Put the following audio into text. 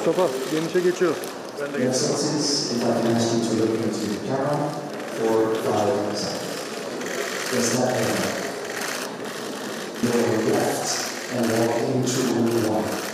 Mustafa, genişe geçiyor. Ben de geçiyorum. Excellencies, if I can ask you to look into the camera for 5 seconds. Just let me know. Your left and walk into room 1.